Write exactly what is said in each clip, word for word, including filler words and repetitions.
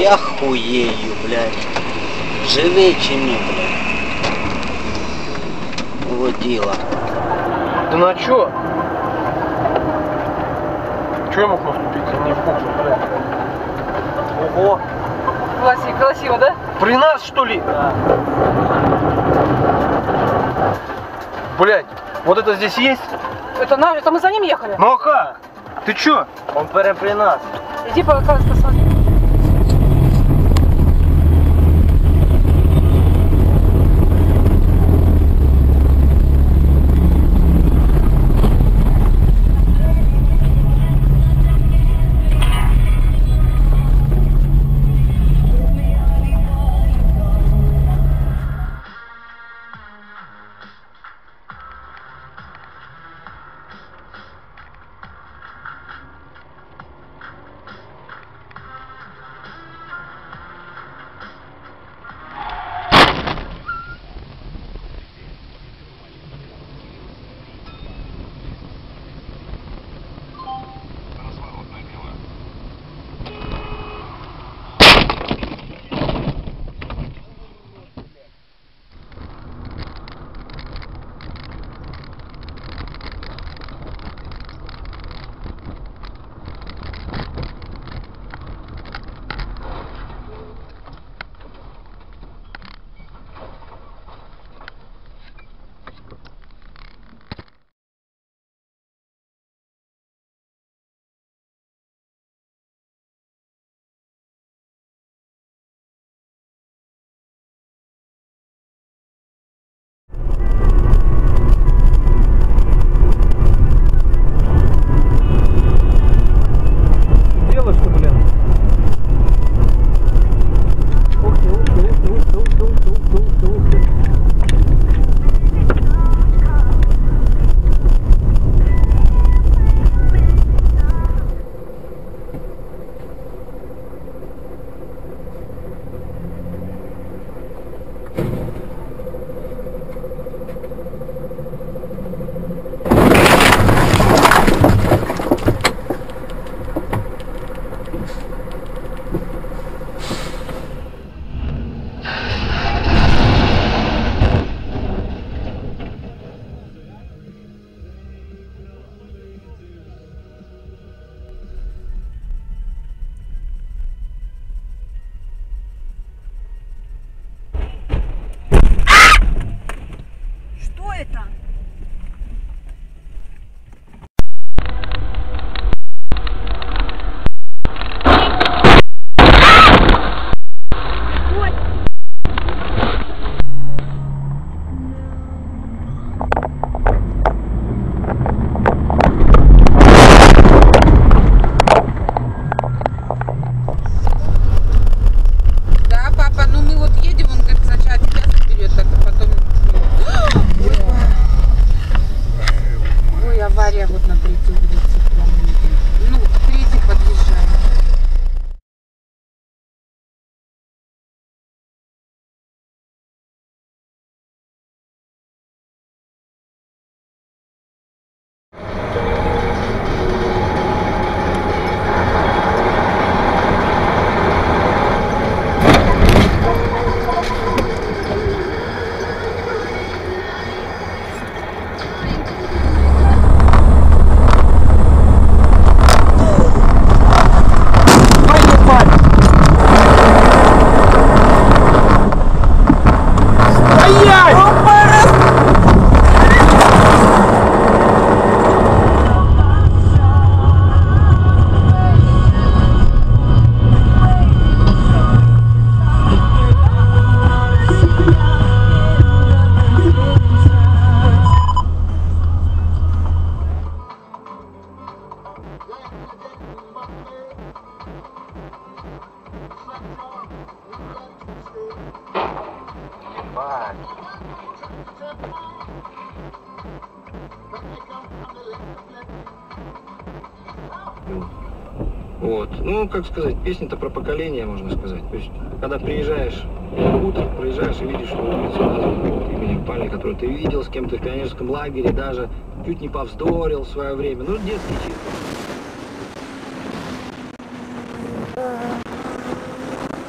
Я хуею, блядь. Живее, чем мне, блядь. Вот дело. Да на чё? Чё я мог наступить? Я не в курсе, блядь. Ого. Красиво, красиво, да? При нас, что ли? Да. Блядь, вот это здесь есть? Это, на, это мы за ним ехали? Ну а как? Ты чё? Он прям при нас. Иди пока посмотри. Вот. Ну, как сказать, песня-то про поколение, можно сказать. То есть, когда приезжаешь утром, проезжаешь и видишь, что улица названа именем парня, который ты видел с кем-то в пионерском лагере, даже чуть не повздорил в свое время. Ну, детский чисто.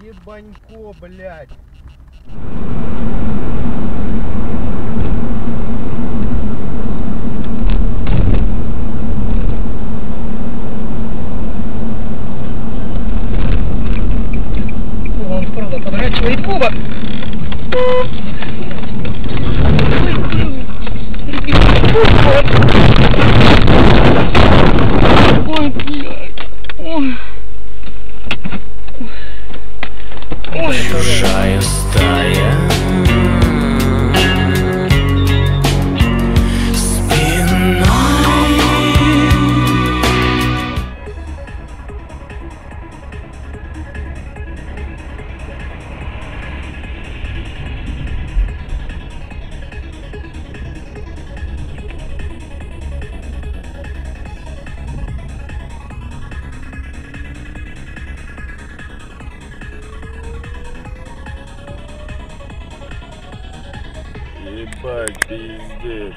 Ебанько, блядь. Он правда поворачивает Вова. Ой, блядь. Ой. Чужая стая спиной. Ебать, пиздец.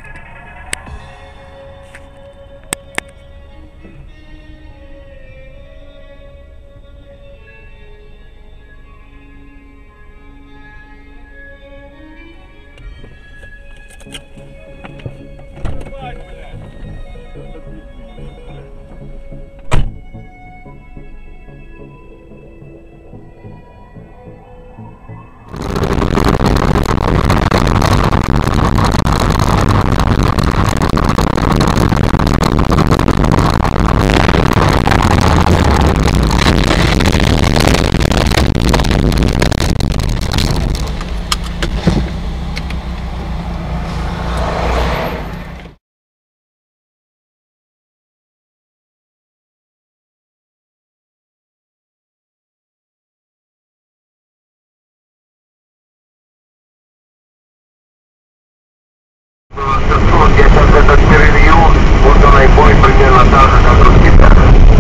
Этот ревью, вот он и будет примерно так же, как у тебя.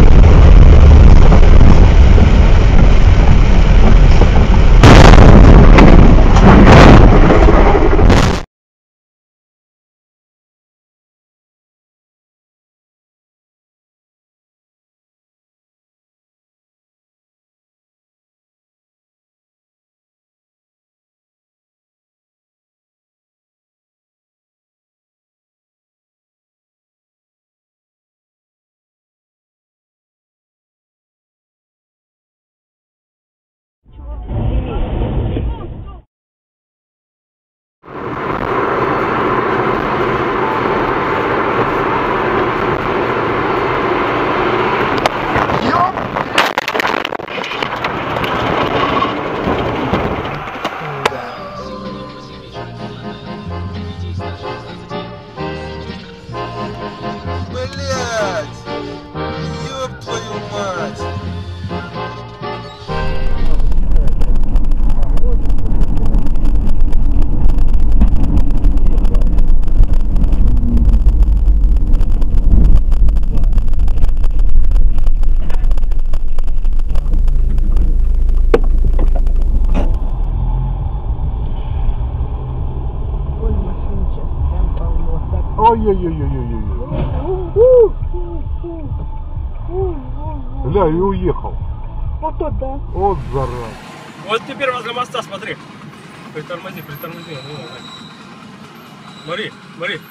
Ой-ой-ой-ой-ой. Бля, и уехал. Вот тот, да. Вот зараза. Вот теперь возле моста, смотри. Притормози, притормози. Смотри, смотри.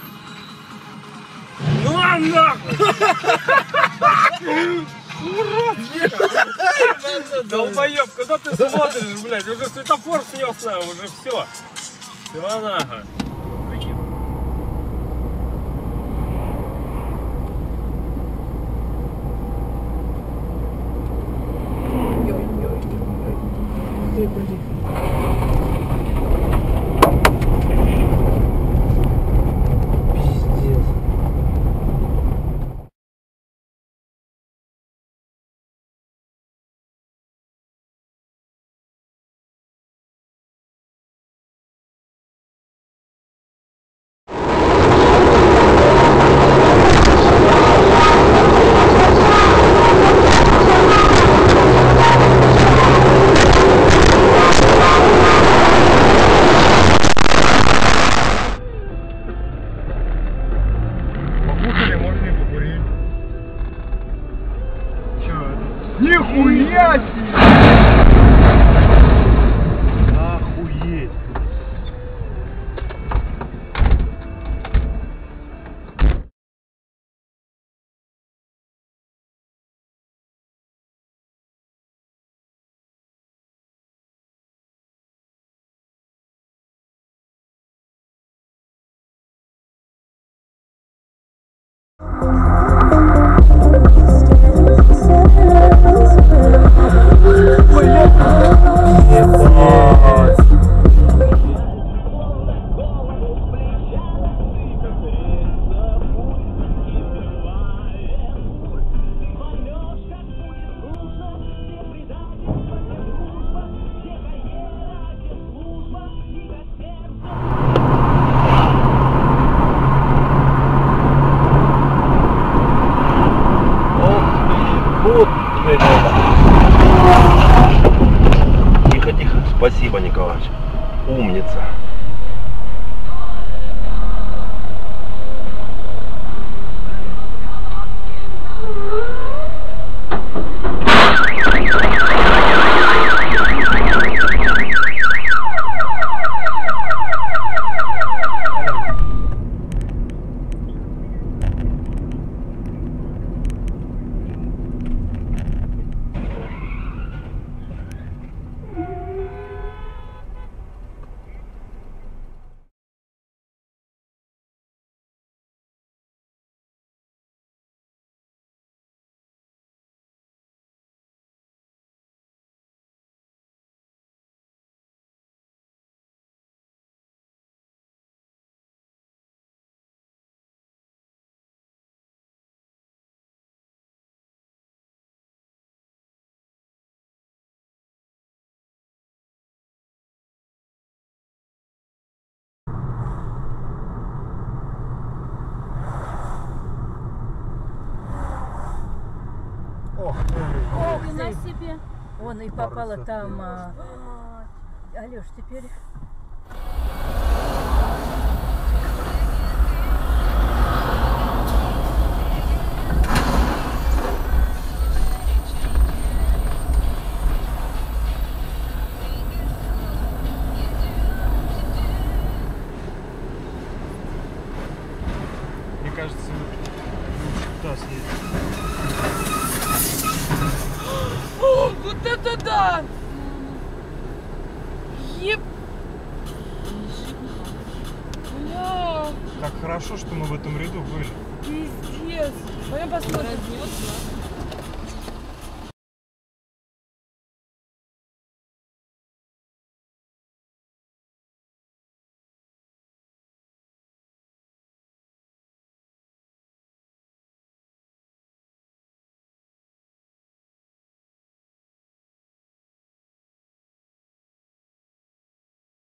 Ну а нахуй! Урод! Долбоёб, куда ты смотришь, блядь? Уже светофор снес, на, уже все. Все нахуй. Нихуя себе! Умница. О, на себе. Вон и попала там. А... Алёш, теперь... Мне кажется, туда съездить. О, вот это да! Еп... Бля, Как хорошо, что мы в этом ряду были. пиздец. Пойдем посмотрим.